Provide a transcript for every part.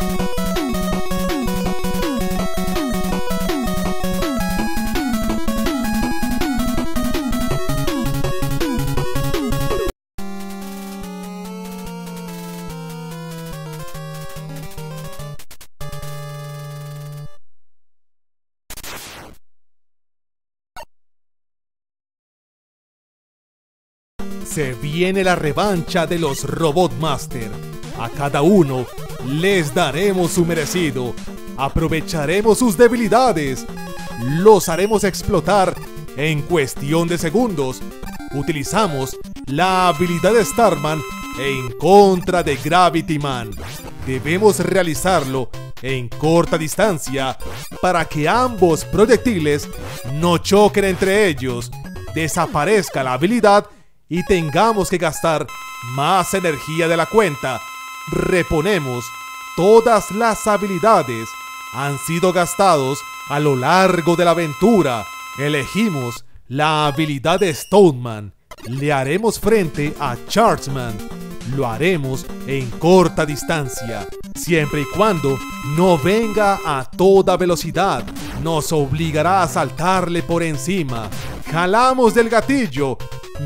Se viene la revancha de los Robot Master. A cada uno les daremos su merecido. Aprovecharemos sus debilidades. Los haremos explotar en cuestión de segundos. Utilizamos la habilidad de Starman en contra de Gravity Man. Debemos realizarlo en corta distancia para que ambos proyectiles no choquen entre ellos, desaparezca la habilidad y tengamos que gastar más energía de la cuenta. Reponemos todas las habilidades han sido gastados a lo largo de la aventura. Elegimos la habilidad de Stoneman. Le haremos frente a Chargeman. Lo haremos en corta distancia, siempre y cuando no venga a toda velocidad. Nos obligará a saltarle por encima. Jalamos del gatillo.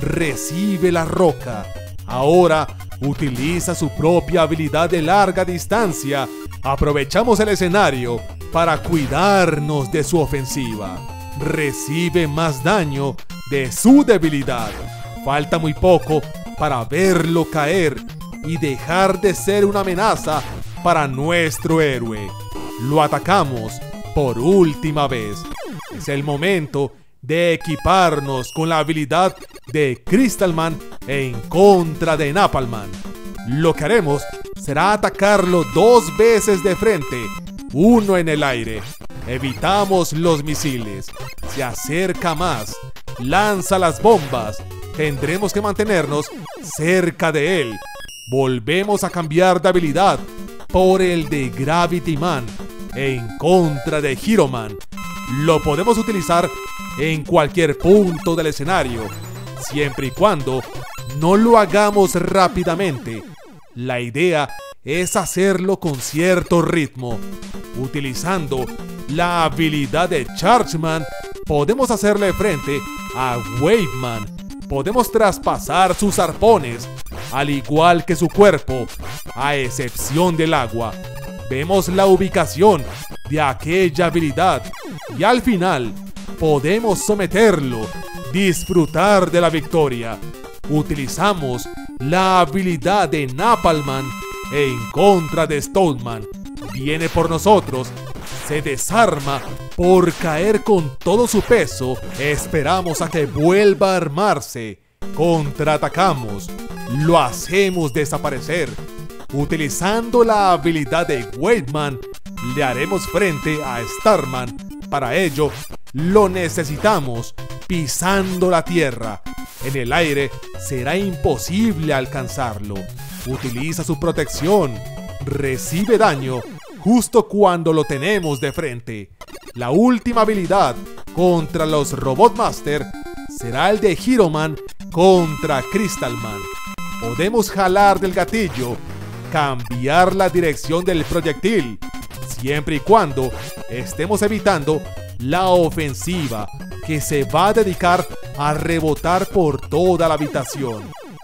Recibe la roca. Ahora utiliza su propia habilidad de larga distancia. Aprovechamos el escenario para cuidarnos de su ofensiva. Recibe más daño de su debilidad. Falta muy poco para verlo caer y dejar de ser una amenaza para nuestro héroe. Lo atacamos por última vez. Es el momento de equiparnos con la habilidad de Crystal Man en contra de Napalm Man. Lo que haremos será atacarlo 2 veces de frente, uno en el aire. Evitamos los misiles. Se acerca más. Lanza las bombas. Tendremos que mantenernos cerca de él. Volvemos a cambiar de habilidad por el de Gravity Man en contra de Hero Man. Lo podemos utilizar en cualquier punto del escenario, siempre y cuando no lo hagamos rápidamente. La idea es hacerlo con cierto ritmo. Utilizando la habilidad de Chargeman, podemos hacerle frente a Waveman. Podemos traspasar sus arpones, al igual que su cuerpo, a excepción del agua. Vemos la ubicación de aquella habilidad y al final podemos someterlo, disfrutar de la victoria. Utilizamos la habilidad de Napalm Man en contra de Stoneman. Viene por nosotros, se desarma por caer con todo su peso. Esperamos a que vuelva a armarse. Contraatacamos, lo hacemos desaparecer. Utilizando la habilidad de Waveman, le haremos frente a Starman. Para ello, lo necesitamos pisando la tierra. En el aire será imposible alcanzarlo. Utiliza su protección. Recibe daño justo cuando lo tenemos de frente. La última habilidad contra los Robot Master será el de Hero Man contra Crystal Man. Podemos jalar del gatillo, cambiar la dirección del proyectil, siempre y cuando estemos evitando la ofensiva que se va a dedicar a rebotar por toda la habitación.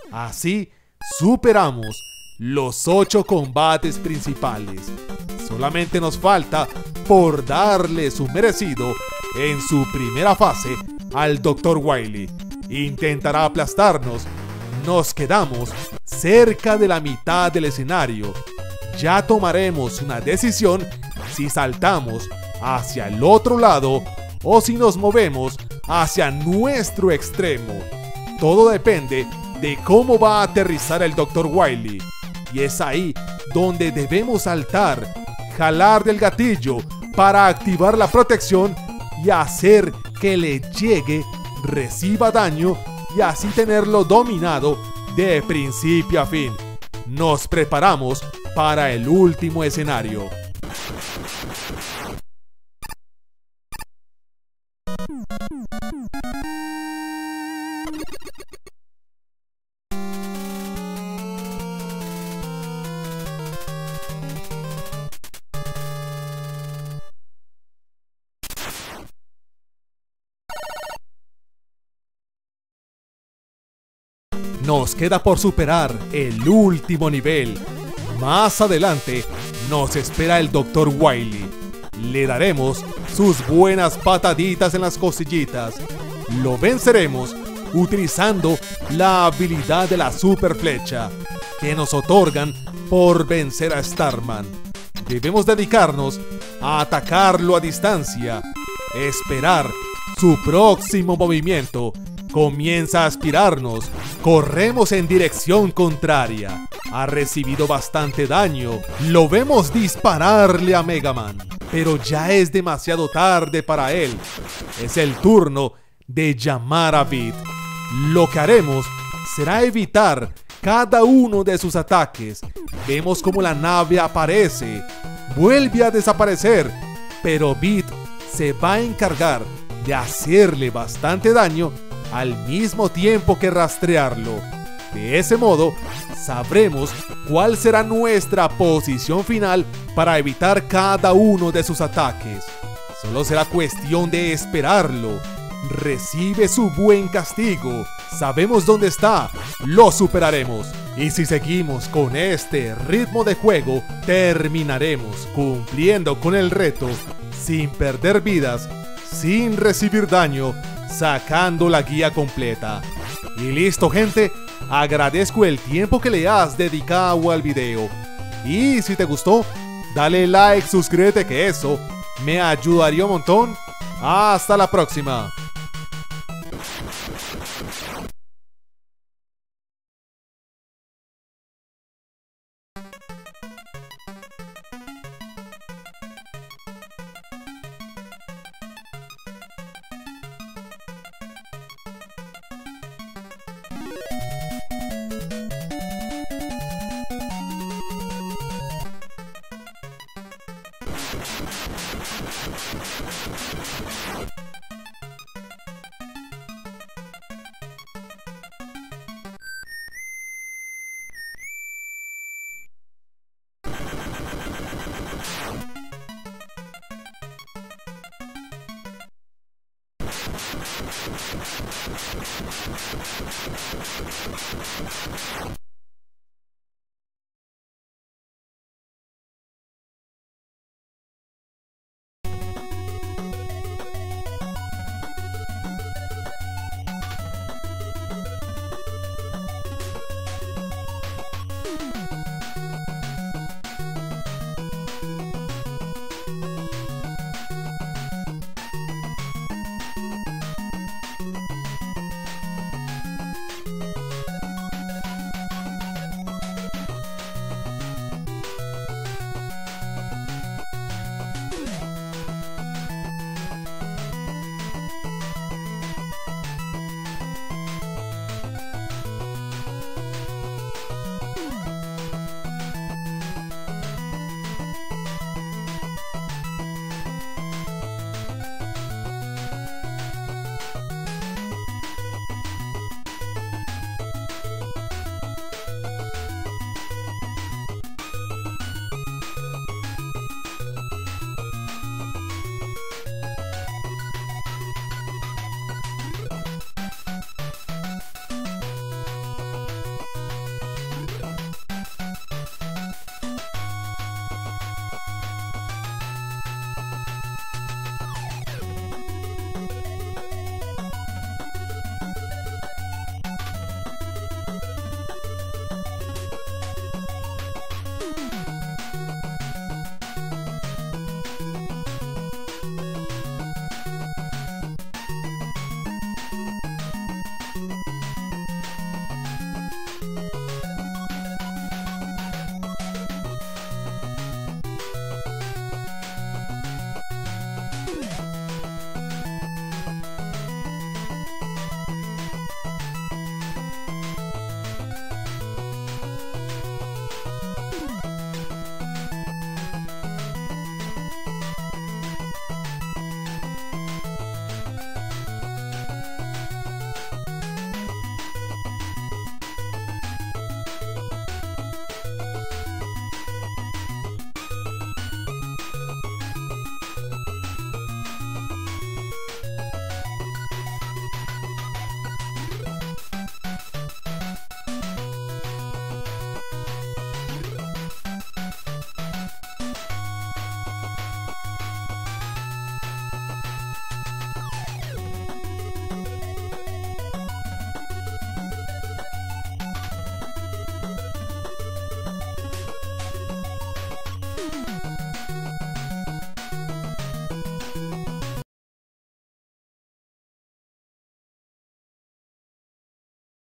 Así superamos los 8 combates principales. Solamente nos falta por darle su merecido en su primera fase al Dr. Wily. Intentará aplastarnos. Nos quedamos cerca de la mitad del escenario. Ya tomaremos una decisión si saltamos hacia el otro lado o si nos movemos hacia nuestro extremo. Todo depende de cómo va a aterrizar el Dr. Wily. Y es ahí donde debemos saltar, jalar del gatillo para activar la protección y hacer que le llegue, reciba daño y así tenerlo dominado de principio a fin. Nos preparamos para el último escenario. nos queda por superar el último nivel. Más adelante nos espera el Dr. Wily. Le daremos sus buenas pataditas en las costillitas. Lo venceremos utilizando la habilidad de la super flecha que nos otorgan por vencer a Starman. Debemos dedicarnos a atacarlo a distancia, esperar su próximo movimiento. Comienza a aspirarnos, corremos en dirección contraria. Ha recibido bastante daño, lo vemos dispararle a Mega Man, pero ya es demasiado tarde para él. Es el turno de llamar a Beat. Lo que haremos será evitar cada uno de sus ataques. Vemos como la nave aparece, vuelve a desaparecer, pero Beat se va a encargar de hacerle bastante daño al mismo tiempo que rastrearlo. De ese modo, sabremos cuál será nuestra posición final para evitar cada uno de sus ataques. Solo será cuestión de esperarlo. Recibe su buen castigo. Sabemos dónde está. Lo superaremos. Y si seguimos con este ritmo de juego, terminaremos cumpliendo con el reto sin perder vidas, sin recibir daño, sacando la guía completa. Y listo, gente. Agradezco el tiempo que le has dedicado al video. Y si te gustó, dale like, suscríbete, que eso me ayudaría un montón. Hasta la próxima.